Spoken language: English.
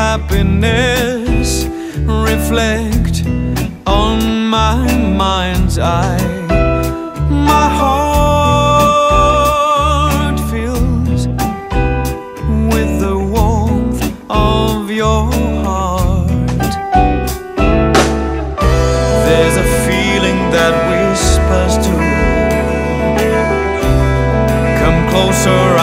happiness reflect on my mind's eye. My heart fills with the warmth of your heart. There's a feeling that whispers to come closer.